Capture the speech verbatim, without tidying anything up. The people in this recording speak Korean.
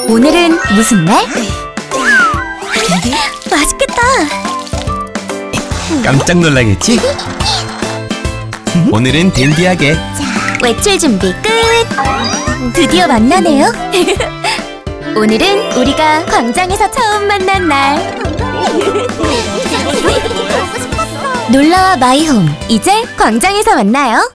오늘은 무슨 날? 맛있겠다. 깜짝 놀라겠지? 오늘은 댄디하게. 외출 준비 끝. 드디어 만나네요. 오늘은 우리가 광장에서 처음 만난 날. 놀러와 마이홈. 이제 광장에서 만나요.